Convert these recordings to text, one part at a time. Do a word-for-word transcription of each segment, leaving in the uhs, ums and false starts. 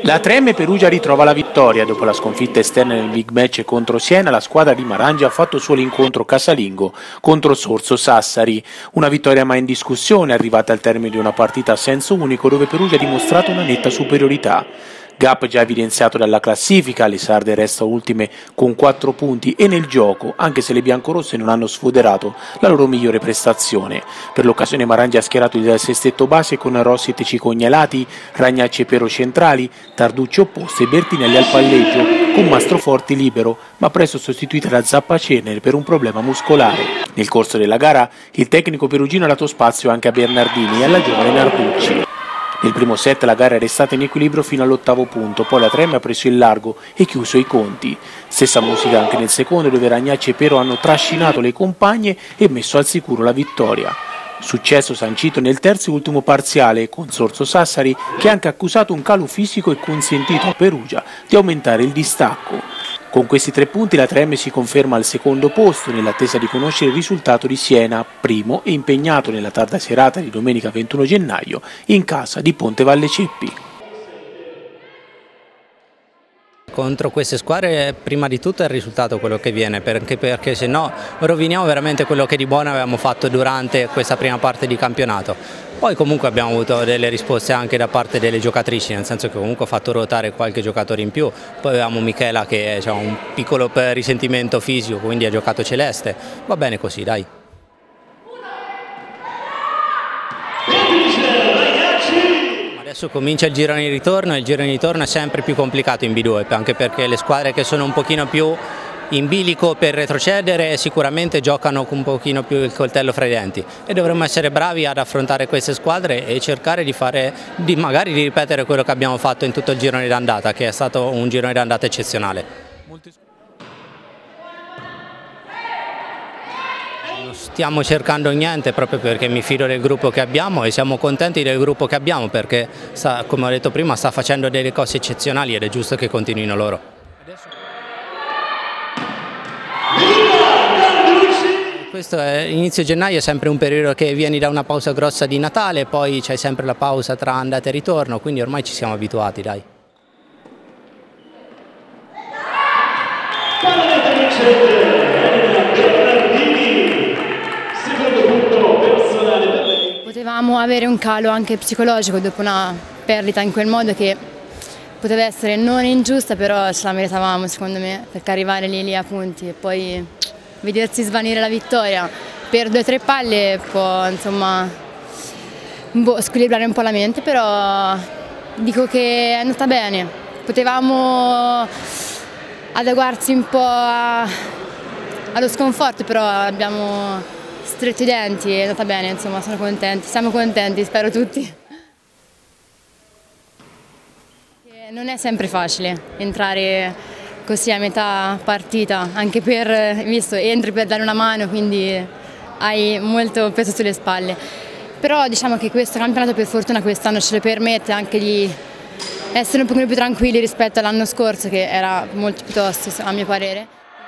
La tre emme Perugia ritrova la vittoria. Dopo la sconfitta esterna nel big match contro Siena, la squadra di Marangia ha fatto solo incontro casalingo contro Sorso Sassari. Una vittoria mai in discussione, arrivata al termine di una partita a senso unico dove Perugia ha dimostrato una netta superiorità. Gap già evidenziato dalla classifica, le sarde restano ultime con quattro punti e nel gioco, anche se le biancorosse non hanno sfoderato la loro migliore prestazione. Per l'occasione Marangia ha schierato il sestetto base con Rossi e Cicognalati, Ragnacci e Pero centrali, Tarducci opposte e Bertinelli al palleggio, con Mastroforti libero, ma presto sostituita da Zappacenere per un problema muscolare. Nel corso della gara il tecnico perugino ha dato spazio anche a Bernardini e alla giovane Narducci. Nel primo set la gara è restata in equilibrio fino all'ottavo punto, poi la tre emme ha preso il largo e chiuso i conti. Stessa musica anche nel secondo, dove Ragnacci e Pero hanno trascinato le compagne e messo al sicuro la vittoria. Successo sancito nel terzo e ultimo parziale con Sorso Sassari, che ha anche accusato un calo fisico e consentito a Perugia di aumentare il distacco. Con questi tre punti la tre emme si conferma al secondo posto nell'attesa di conoscere il risultato di Siena, primo e impegnato nella tarda serata di domenica ventuno gennaio in casa di Ponte Valle Ceppi. Contro queste squadre prima di tutto è il risultato quello che viene, perché, perché se no roviniamo veramente quello che di buono avevamo fatto durante questa prima parte di campionato. Poi comunque abbiamo avuto delle risposte anche da parte delle giocatrici, nel senso che comunque ho fatto ruotare qualche giocatore in più. Poi avevamo Michela che ha un piccolo risentimento fisico, quindi ha giocato celeste. Va bene così, dai. Adesso comincia il girone di ritorno e il girone di ritorno è sempre più complicato in B due, anche perché le squadre che sono un pochino più in bilico per retrocedere sicuramente giocano con un pochino più il coltello fra i denti e dovremmo essere bravi ad affrontare queste squadre e cercare di fare, di magari di ripetere quello che abbiamo fatto in tutto il girone d'andata, che è stato un girone d'andata eccezionale. Non stiamo cercando niente proprio perché mi fido del gruppo che abbiamo e siamo contenti del gruppo che abbiamo perché, sta, come ho detto prima, sta facendo delle cose eccezionali ed è giusto che continuino loro. Questo è, inizio gennaio è sempre un periodo che vieni da una pausa grossa di Natale, poi c'è sempre la pausa tra andata e ritorno, quindi ormai ci siamo abituati, dai. Potevamo avere un calo anche psicologico dopo una perdita in quel modo che poteva essere non ingiusta, però ce la meritavamo secondo me, perché arrivare lì, lì a punti e poi vedersi svanire la vittoria per due o tre palle può insomma boh, squilibrare un po' la mente, però dico che è andata bene. Potevamo adeguarsi un po' a, allo sconforto, però abbiamo stretto i denti, è andata bene, insomma sono contenti, siamo contenti, spero tutti. Non è sempre facile entrare così a metà partita, anche per, visto, entri per dare una mano, quindi hai molto peso sulle spalle. Però diciamo che questo campionato per fortuna quest'anno ce lo permette anche di essere un pochino più tranquilli rispetto all'anno scorso che era molto più tosto a mio parere.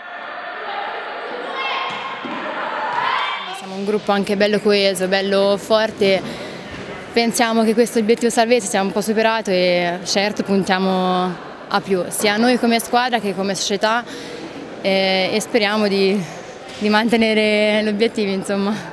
Siamo un gruppo anche bello coeso, bello forte. Pensiamo che questo obiettivo salvezza sia un po' superato e certo puntiamo a più, sia noi come squadra che come società e, e speriamo di, di mantenere l'obiettivo, insomma.